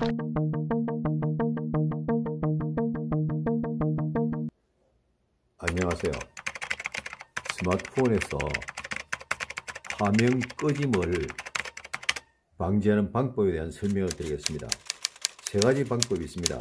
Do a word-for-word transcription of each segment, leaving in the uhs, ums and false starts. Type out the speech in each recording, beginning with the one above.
안녕하세요. 스마트폰에서 화면 꺼짐을 방지하는 방법에 대한 설명을 드리겠습니다. 세 가지 방법이 있습니다.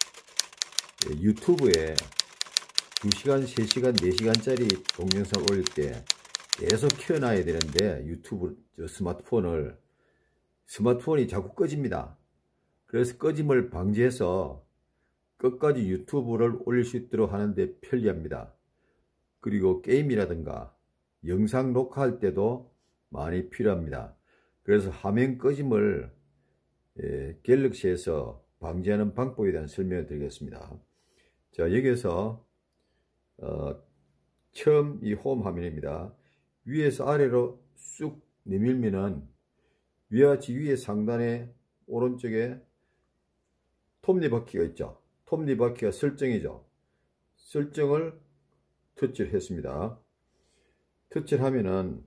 유튜브에 두 시간, 세 시간, 네 시간짜리 동영상을 올릴 때 계속 켜놔야 되는데 유튜브 스마트폰을 스마트폰이 자꾸 꺼집니다. 그래서 꺼짐을 방지해서 끝까지 유튜브를 올릴 수 있도록 하는데 편리합니다. 그리고 게임이라든가 영상 녹화할 때도 많이 필요합니다. 그래서 화면 꺼짐을 예, 갤럭시에서 방지하는 방법에 대한 설명을 드리겠습니다. 자, 여기에서 어, 처음 이 홈 화면입니다. 위에서 아래로 쑥 내밀면은 위와 같이 위에 상단에 오른쪽에 톱니바퀴가 있죠. 톱니바퀴가 설정이죠. 설정을 터치를 했습니다. 터치를 하면은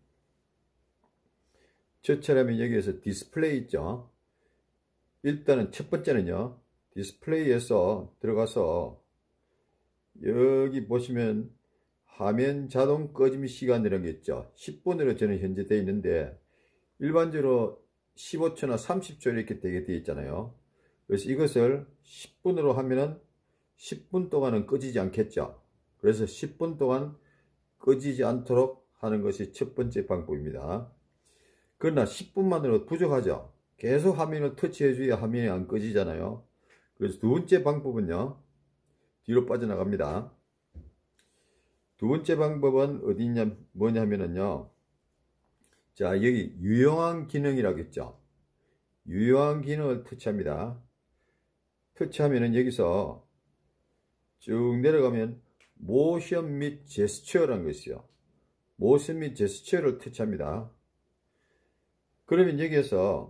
터치를 하면 여기에서 디스플레이 있죠. 일단은 첫 번째는요, 디스플레이에서 들어가서 여기 보시면 화면 자동 꺼짐 시간이라는 게 있죠. 십 분으로 저는 현재 되어 있는데 일반적으로 십오 초나 삼십 초 이렇게 되게 되어 있잖아요. 그래서 이것을 십 분으로 하면은 십 분 동안은 꺼지지 않겠죠. 그래서 십 분 동안 꺼지지 않도록 하는 것이 첫 번째 방법입니다. 그러나 십 분만으로 부족하죠. 계속 화면을 터치해 줘야 화면이 안 꺼지잖아요. 그래서 두 번째 방법은요, 뒤로 빠져나갑니다. 두 번째 방법은 어디 있냐, 뭐냐면은요, 자, 여기 유용한 기능이라고 있죠. 유용한 기능을 터치합니다. 터치하면은 여기서 쭉 내려가면 모션 및 제스처라는 것이 있어요. 모션 및 제스처를 터치합니다. 그러면 여기에서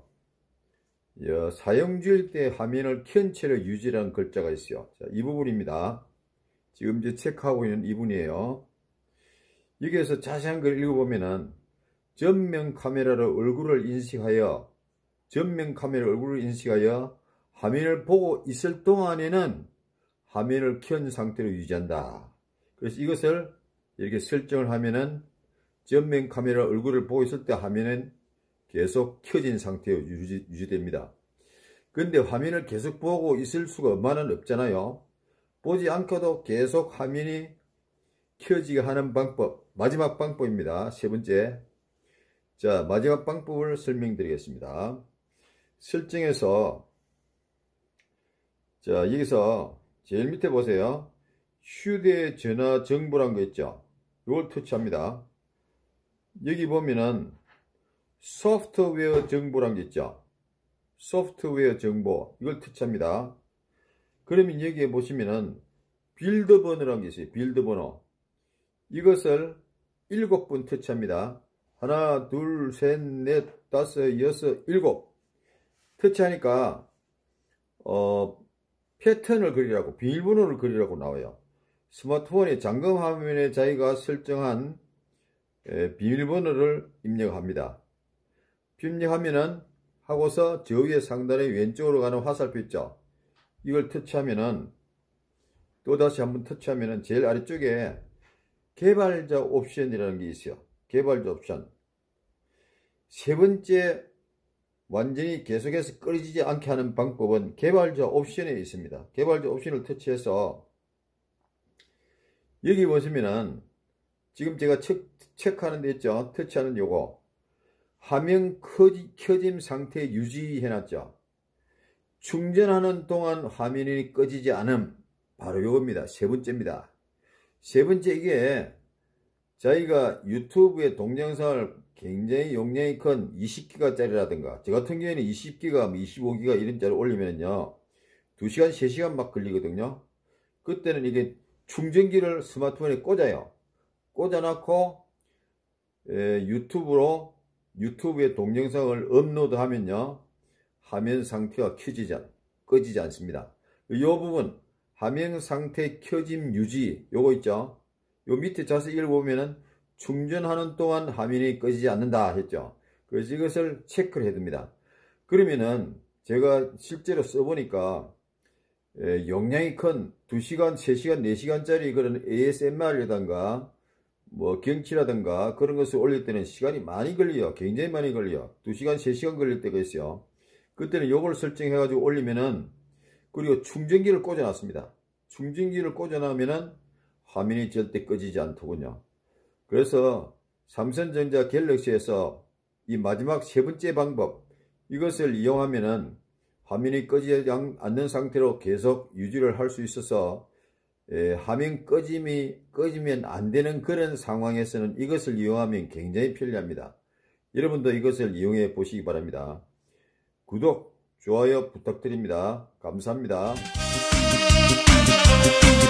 사용 중일 때 화면을 켠 채로 유지라는 글자가 있어요. 자, 이 부분입니다. 지금 이제 체크하고 있는 이 부분이에요. 여기에서 자세한 걸 읽어보면은 전면 카메라로 얼굴을 인식하여 전면 카메라 얼굴을 인식하여 화면을 보고 있을 동안에는 화면을 켠 상태로 유지한다. 그래서 이것을 이렇게 설정을 하면은 전면 카메라 얼굴을 보고 있을 때 화면은 계속 켜진 상태로 유지, 유지됩니다. 근데 화면을 계속 보고 있을 수가 얼마나 없잖아요. 보지 않고도 계속 화면이 켜지게 하는 방법, 마지막 방법입니다. 세 번째. 자, 마지막 방법을 설명드리겠습니다. 설정에서, 자, 여기서 제일 밑에 보세요. 휴대전화 정보란 거 있죠. 이걸 터치합니다. 여기 보면은 소프트웨어 정보란 게 있죠. 소프트웨어 정보, 이걸 터치합니다. 그러면 여기에 보시면은 빌드 번호라는 게 있어요. 빌드 번호. 이것을 일곱 번 터치합니다. 하나, 둘, 셋, 넷, 다섯, 여섯, 일곱. 터치하니까, 어, 패턴을 그리라고, 비밀번호를 그리라고 나와요. 스마트폰의 잠금 화면에 자기가 설정한 에, 비밀번호를 입력합니다. 입력하면은, 하고서 저 위에 상단에 왼쪽으로 가는 화살표 있죠. 이걸 터치하면은, 또다시 한번 터치하면은 제일 아래쪽에 개발자 옵션이라는 게 있어요. 개발자 옵션. 세 번째, 완전히 계속해서 꺼지지 않게 하는 방법은 개발자 옵션에 있습니다. 개발자 옵션을 터치해서 여기 보시면은 지금 제가 체, 체크하는 데 있죠. 터치하는 요거 화면 켜지, 켜짐 상태 유지해 놨죠. 충전하는 동안 화면이 꺼지지 않음, 바로 요겁니다. 세 번째입니다. 세 번째, 이게 저희가 유튜브에 동영상을 굉장히 용량이 큰 이십 기가짜리라든가 저 같은 경우에는 이십 기가, 이십오 기가 이런 짜리 올리면요 두 시간, 세 시간 막 걸리거든요. 그때는 이게 충전기를 스마트폰에 꽂아요. 꽂아놓고 에, 유튜브로 유튜브에 동영상을 업로드 하면요 화면 상태가 켜지지 않, 꺼지지 않습니다. 이 부분 화면 상태 켜짐 유지 요거 있죠. 요 밑에 자세히 읽어보면은 충전하는 동안 화면이 꺼지지 않는다 했죠. 그래서 이것을 체크를 해둡니다. 그러면은 제가 실제로 써보니까 예, 용량이 큰 두 시간, 세 시간, 네 시간짜리 그런 에이에스엠알이라든가 뭐 경치라든가 그런 것을 올릴 때는 시간이 많이 걸려요. 굉장히 많이 걸려요. 두 시간, 세 시간 걸릴 때가 있어요. 그때는 요걸 설정해 가지고 올리면은, 그리고 충전기를 꽂아 놨습니다. 충전기를 꽂아 놓으면은 화면이 절대 꺼지지 않더군요. 그래서 삼성전자 갤럭시에서 이 마지막 세 번째 방법, 이것을 이용하면은 화면이 꺼지지 않는 상태로 계속 유지를 할 수 있어서 예, 화면 꺼짐이, 꺼지면 안 되는 그런 상황에서는 이것을 이용하면 굉장히 편리합니다. 여러분도 이것을 이용해 보시기 바랍니다. 구독, 좋아요 부탁드립니다. 감사합니다.